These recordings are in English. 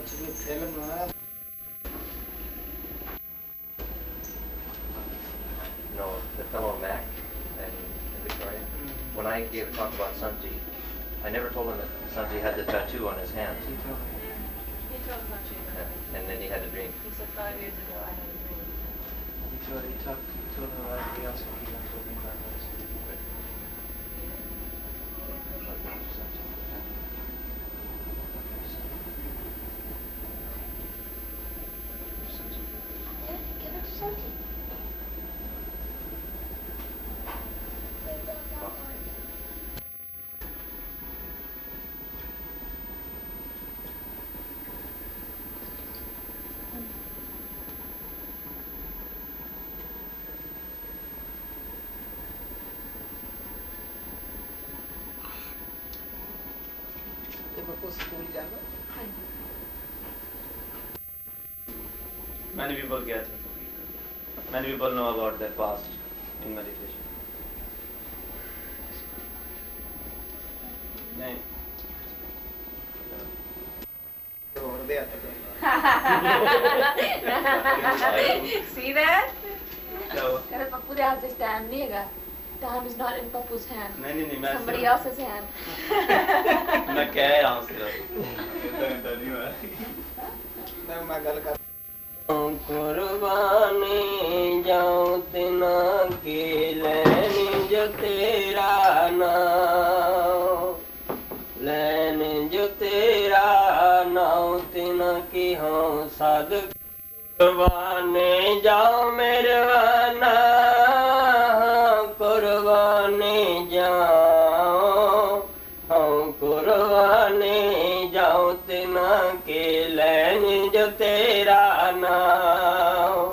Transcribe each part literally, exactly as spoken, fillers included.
No, the fellow Mac and, and Victoria. Mm. When I gave a talk about Sanji, I never told him that Sanji had the tattoo on his hand. He told me. He told Sanji. Yeah. And then he had a dream. He said five years ago I had a dream. He told he talked he told him about everybody else when he went to me about this. Give it to Santi. Many people get, many people know about their past in meditation. नहीं. See that? So, Papu de hath his time nahi hai. Time is not in Papu's hand. नहीं नहीं नहीं मैं Somebody else's hand. मैं कह रहा हूँ सिर्फ. इतना इतना नहीं हुआ. मैं मैं गल कर. कुर्बानी जाऊं तिना की लेनी जो तेरा नाम लेनी जो तेरा नाम तिना की हूँ साध कुर्बानी जाऊं मेरे वाना कुर्बानी जाऊं हम कुर्बानी जाऊं तिना की लेनी जो तेरा नाम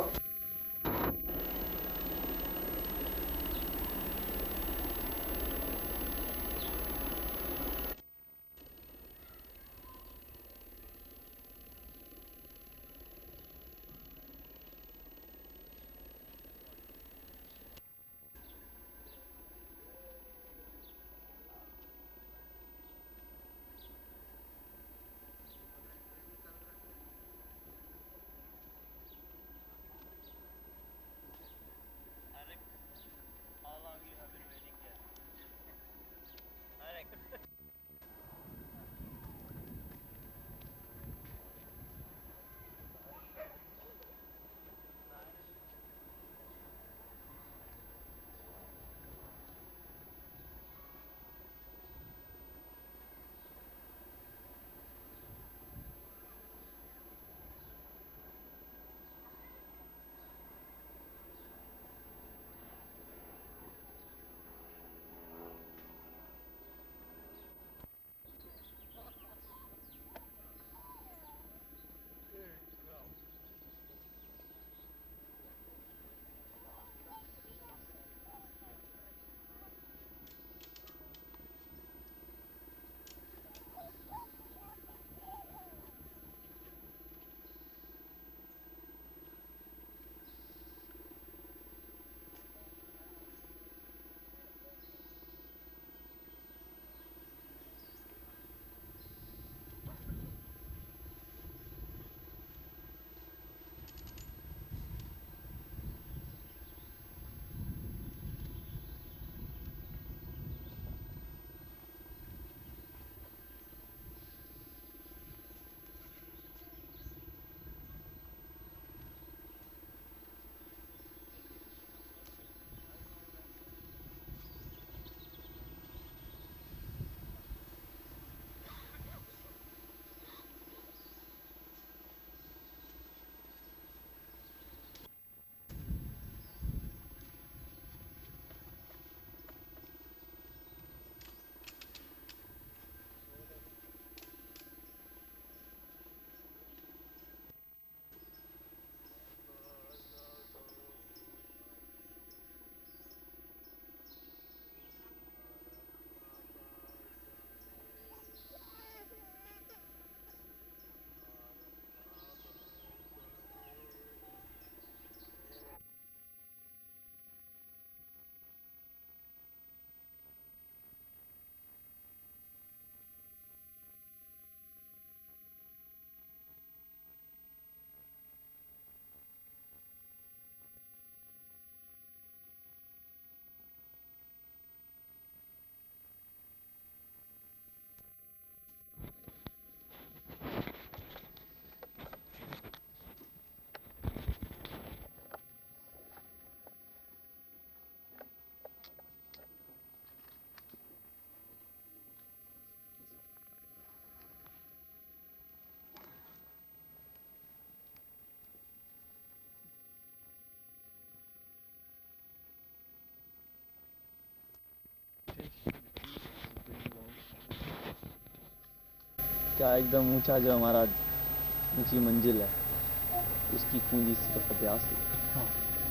क्या एकदम ऊंचा जो हमारा ऊंची मंजिल है उसकी कुंजी सिर्फ अभ्यास है। हाँ।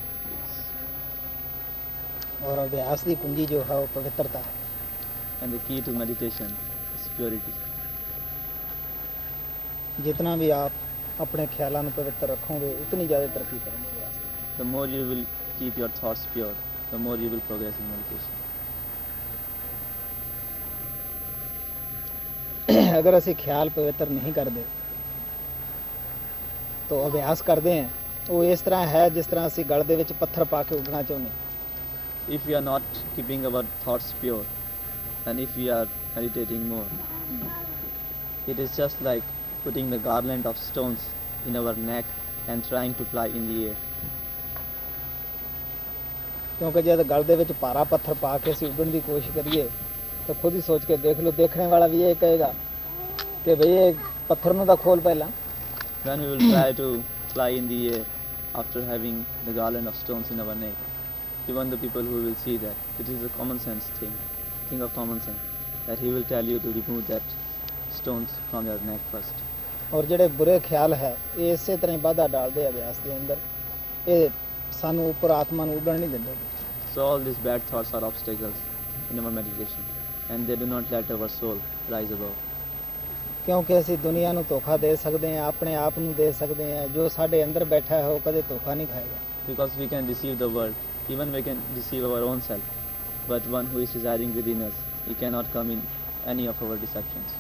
और अभ्यास की कुंजी जो है वो पवित्रता है। And the key to meditation is purity. जितना भी आप अपने ख्यालों को पवित्र रखोगे उतनी ज़्यादा तरक्की करेंगे। The more you will keep your thoughts pure, the more you will progress in meditation. अगर ਅਸੀਂ ख्याल पवित्र नहीं करते तो अभ्यास करते हैं वो इस तरह है जिस तरह ਅਸੀਂ ਗਲ ਦੇ ਵਿੱਚ ਪੱਥਰ ਪਾ ਕੇ ਉੱਡਣਾ ਚਾਹੁੰਦੇ ਹਾਂ। If we are not keeping our thoughts pure and if we are meditating more, it is just like putting the garland of stones in our neck and trying to fly in the air. क्योंकि जब गल ਦੇ ਵਿੱਚ ਭਾਰਾ ਪੱਥਰ ਪਾ ਕੇ ਅਸੀਂ ਉੱਡਣ ਦੀ ਕੋਸ਼ਿਸ਼ ਕਰੀਏ तो खुद ही सोच के देख लो, देखने वाला भी ये कहेगा कि भई ये पत्थर ਨੂੰ ਤਾਂ ਖੋਲ ਪਹਿਲਾਂ। When we will try to fly in the air after having the garland of stones in our neck, even the people who will see that, it is a common sense thing, thing of common sense, that he will tell you to remove that stones from your neck first. और ਜਿਹੜੇ ਬੁਰੇ ਖਿਆਲ ਹੈ ਇਹ ਇਸੇ ਤਰ੍ਹਾਂ ਹੀ ਬਾਧਾ ਡਾਲਦੇ ਆ ਅਭਿਆਸ ਦੇ ਅੰਦਰ, ਇਹ ਸਾਨੂੰ ਉੱਪਰ ਆਤਮਾ ਨੂੰ ਉੱਡਣ ਨਹੀਂ ਦਿੰਦੇ। So all these bad thoughts are obstacles in our meditation and they do not let our soul rise above. ਕਿਉਂਕਿ ਅਸੀਂ ਦੁਨੀਆ ਨੂੰ ਧੋਖਾ ਦੇ ਸਕਦੇ ਹਾਂ, ਆਪਣੇ ਆਪ ਨੂੰ ਦੇ ਸਕਦੇ ਹਾਂ, ਜੋ ਸਾਡੇ ਅੰਦਰ ਬੈਠਾ ਹੈ ਉਹ ਕਦੇ ਧੋਖਾ ਨਹੀਂ ਖਾਏਗਾ। Because we can deceive the world, even we can deceive our own self, but one who is residing within us, he cannot come in any of our deceptions.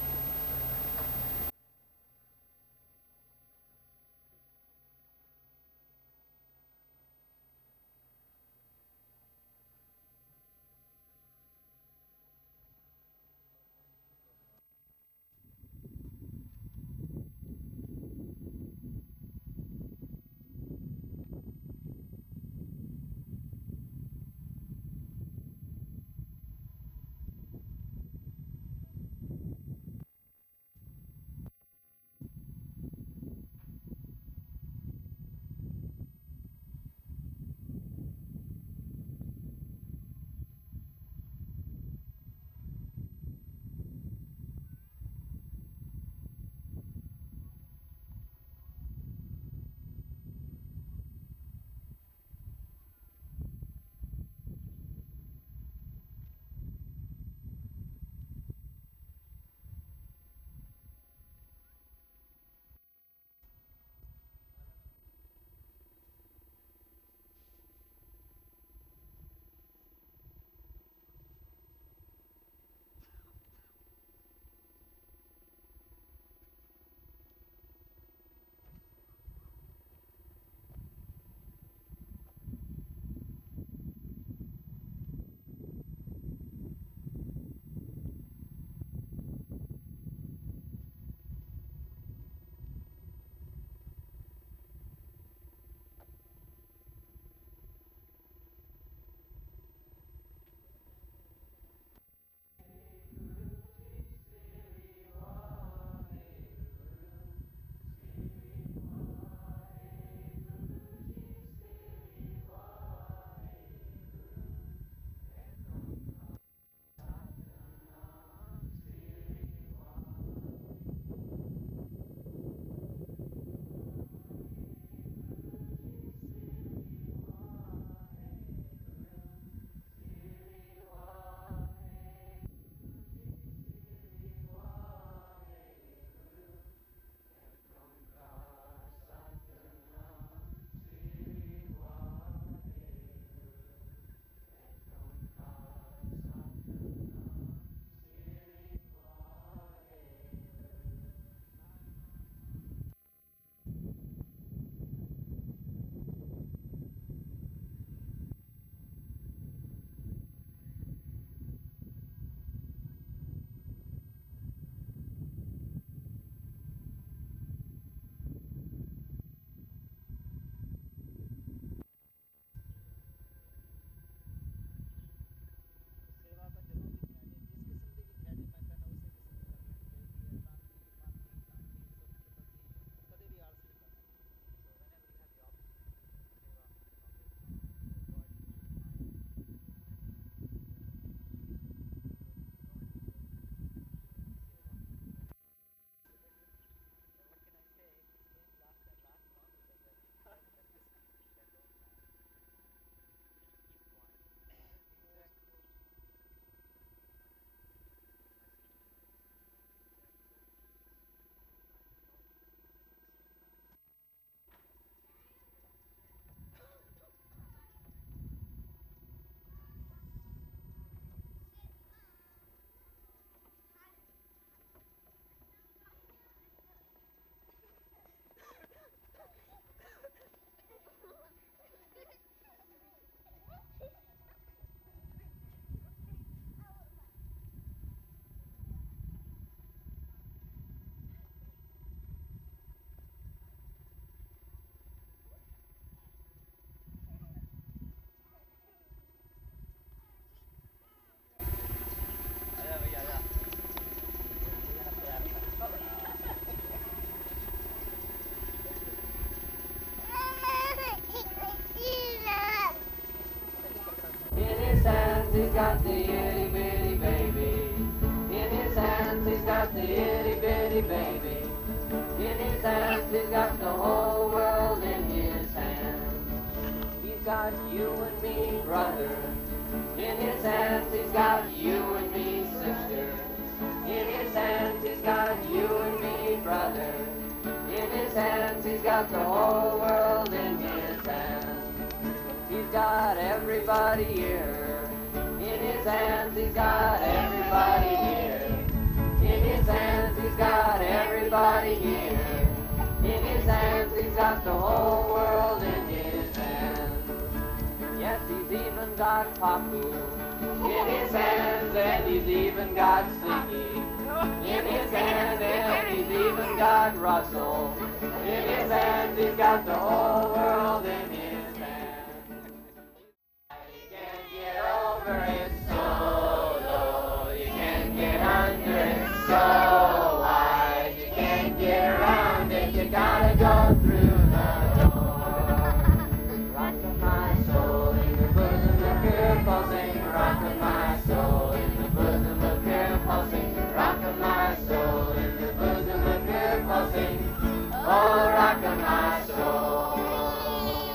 hands he's got the itty bitty baby. In his hands he's got the itty bitty baby. In his hands he's got the whole world in his hands. He's got you and me, brother. In his hands he's got you and me, sister. In his hands he's got you and me, brother. In his hands he's got the whole world in his hands. He's got everybody here. In his hands he's got everybody here. In his hands he's got everybody here. In his hands he's got the whole world in his hands. Yes, he's even got Papu in his hands, and he's even got Slinky in his hands, and he's even got Russell in his hands. He's got the whole world in his hands. You can't get over it solo. You can't get under it so wide. You can't get around it. You gotta go through the door. Rockin' my soul in the bosom of pure pulsing. Rockin' my soul in the bosom of pure pulsing. Rockin' my soul in the bosom of pure pulsing. Oh, rockin' my soul.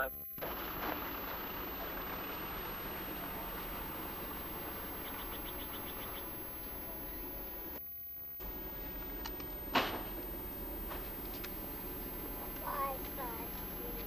Five, five, three.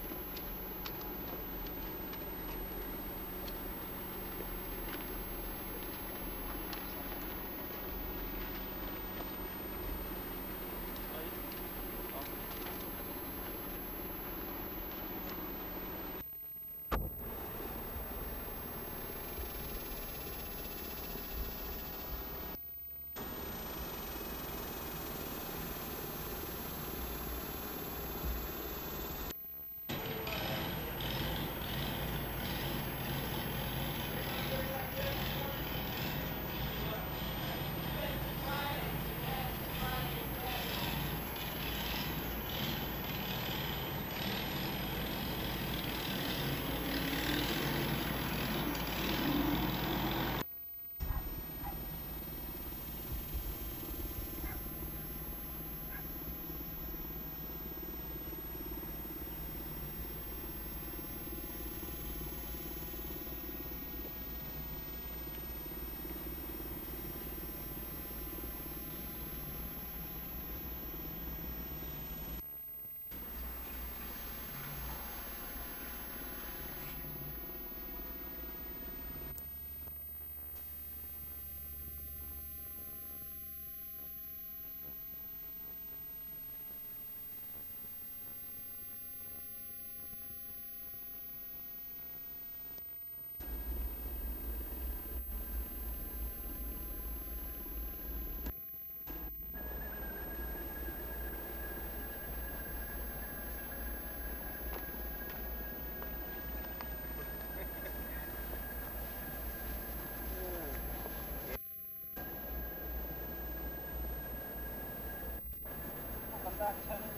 बंदा अच्छा नहीं